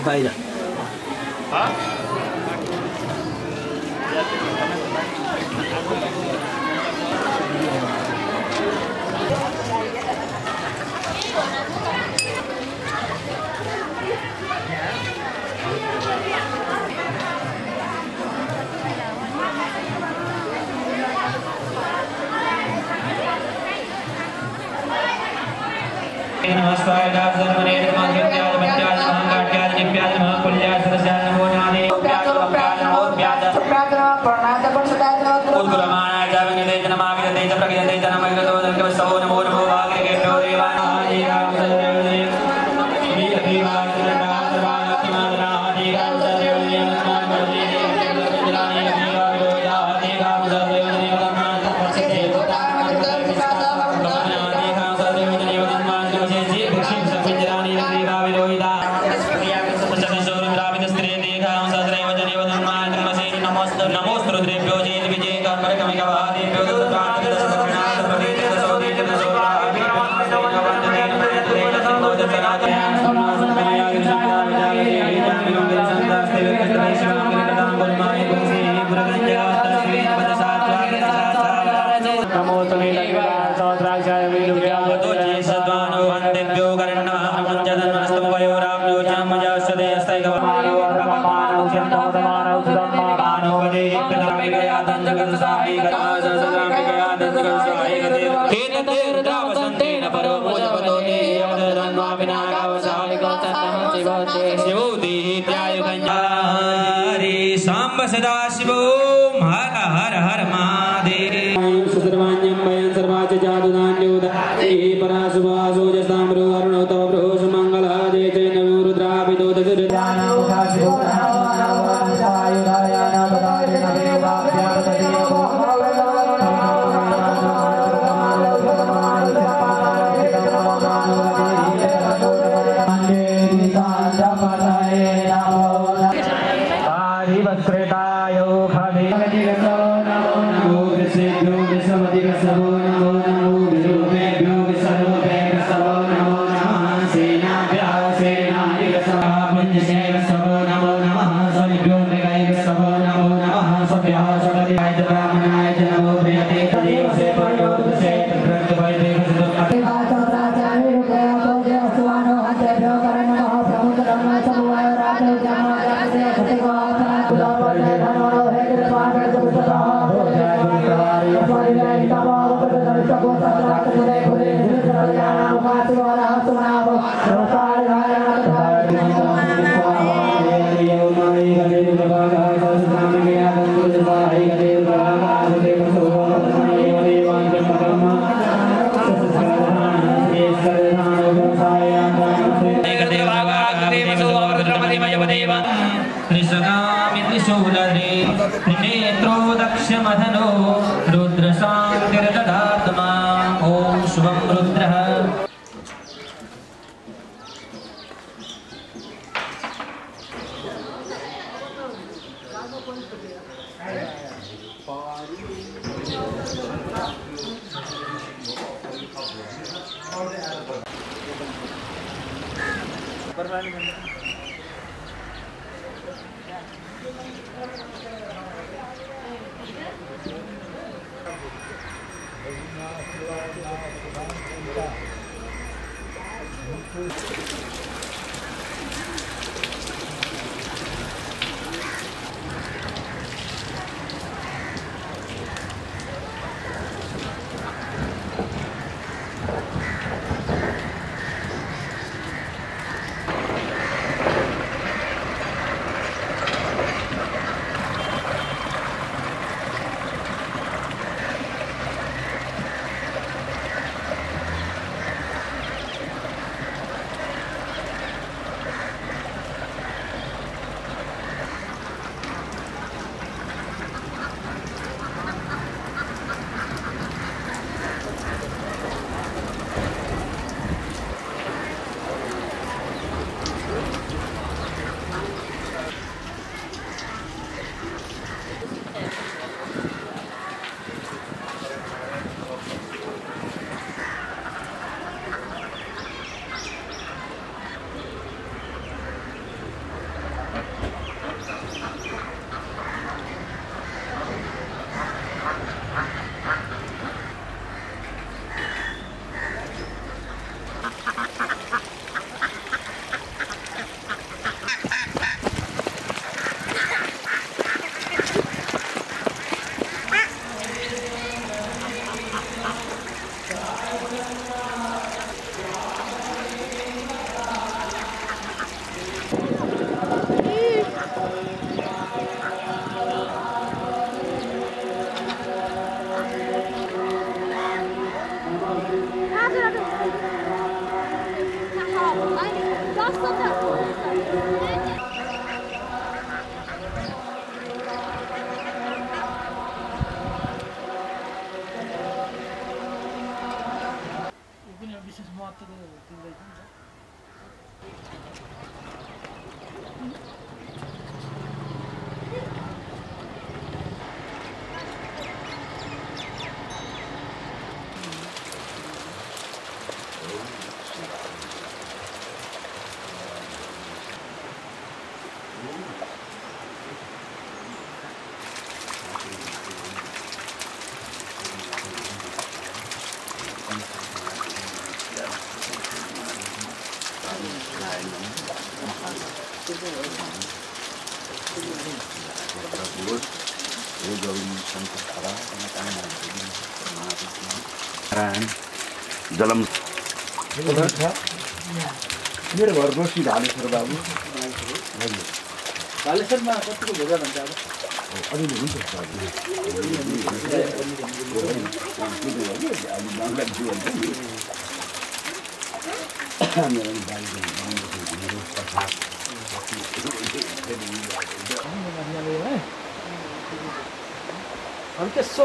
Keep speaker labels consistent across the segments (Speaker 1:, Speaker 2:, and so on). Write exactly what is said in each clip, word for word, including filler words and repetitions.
Speaker 1: paella.
Speaker 2: ¿Ah?
Speaker 3: नमस्कार दास धर्मने नमः विद्याय विद्याय नमः काट्याय निप्याय नमः कुल्याय सरस्याय नमो नादे व्याज व्याज नमो व्याज व्याज प्रणात पक्षताय नमः उद्गुरमाणाय च विगते च नमः विगते च प्रगिते च नमः विगतो दर्गवसो नमो नमो भाग्यकेभ्यो देवानादि रामसदेवदे देवाय सर्वाय सर्वात्मादनादि रामसदेवदे नमः जलानि देवाय यादि रामसदेवदे नमः पक्षते सदा शिवो हर हर हर महादेव सर्वाण्यं वयं सर्वाच जादुनान्योदये पराशुभासो जस्ताम्रो अरुणो तव प्रहोष मंगलः जय जय नमो रुद्राभितो नेत्रो दक्षमधनो रुद्रशान्तिर्दधात्मा ओम शुभं रुद्रः
Speaker 1: जलम
Speaker 2: मेरो घर बस्ती धालेश्वर बाबु धालेश्वरमा कतिको भेगा भन्छ अब अलिअलि हुन्छ त्यसो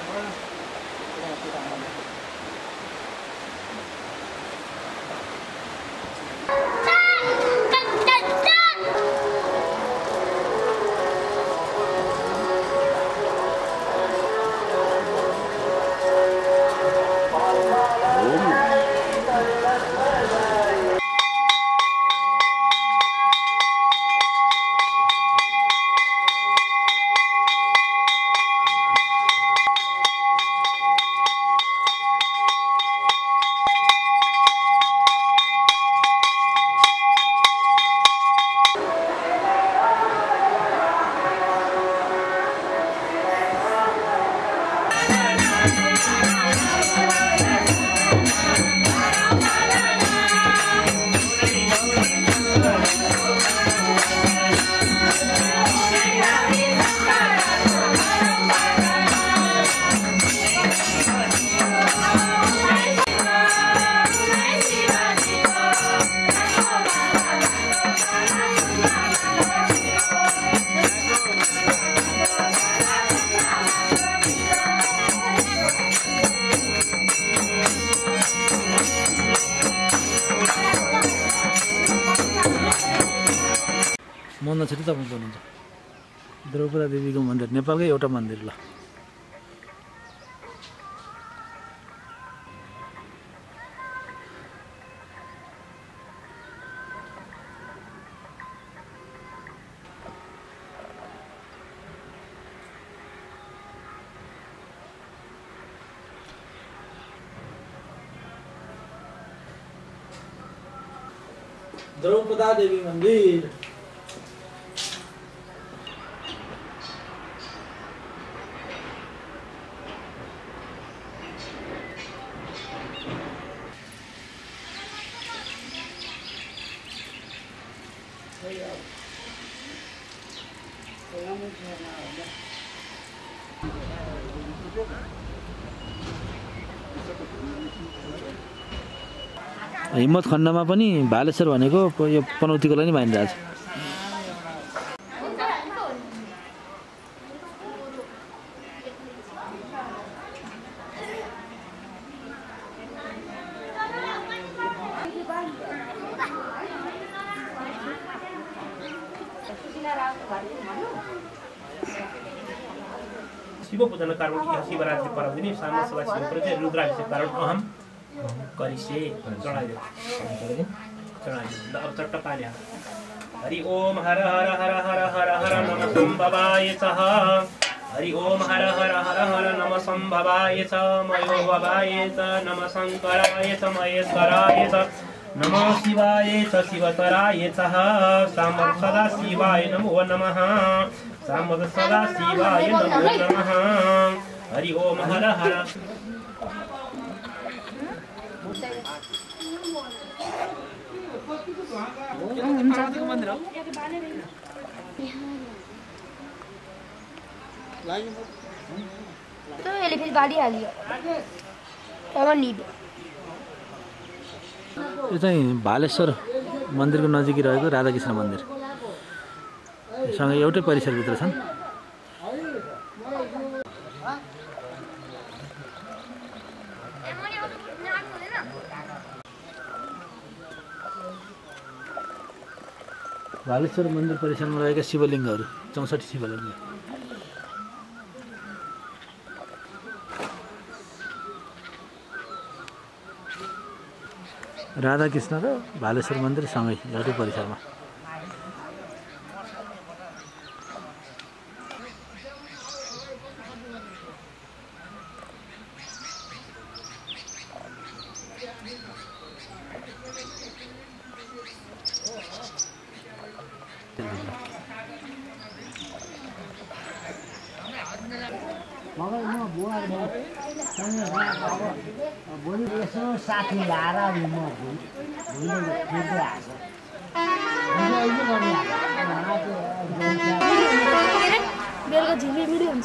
Speaker 2: मन नछेरी तपाईँ गर्नुहुन्छ द्रौपदा देवीको मन्दिर नेपालकै एउटा मन्दिर ल द्रौपदा देवी मन्दिर हिम्मत खण्डमा पनि भालेश्वर भनेको यो पनौतीको लागि नै मानिरहेछ।
Speaker 4: शिव पूजन कारण शिवरात्रि पर्व दिन सामा सभा शिवप्रति रुद्राभिषेक कारण अहम करिसे चढाइदियो चढाइदियो अब चट्ट पानी हरि ओम हर हर हर हर हर हर नमः सम्भवाय सह हरि ओम हर हर हर हर नम संभवाय च मयो भवाय च नम शंकराय च महेश्वराय च नमो शिवाय च शिवतराय च साम्ब सदा शिवाय नमो नमः साम्ब सदा शिवाय नमो नमः हरि ओम हर हर
Speaker 5: तो यसले फेरि बाँडिहाल्यो अब निभ्यो
Speaker 2: यो चाहिँ भालेश्वर मन्दिरको नजिकै रहेको राधाकृष्ण मन्दिर सँग एउटै परिसरभित्र छन्। भालेश्वर मन्दिर परिसरमा रहेका शिवलिङ्गहरू चौसठी शिवलिङ्ग राधाकृष्ण र भालेश्वर मन्दिर सँगै एउटै परिसरमा।
Speaker 6: भोलि यसो साथी ल्याएर म भोलि फिर्दै आएको
Speaker 5: बेलुका झिलिमिली हुन्छ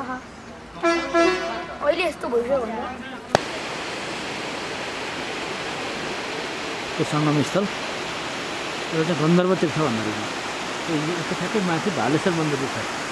Speaker 5: अहिले यस्तो भइसक्यो भन्दा
Speaker 2: त्यो सङ्गम स्थल एउटा चाहिँ गन्धर्व तीर्थ भन्दो रहेछ। त्यो ठ्याक्कै माथि भालेश्वर मन्दिर छ।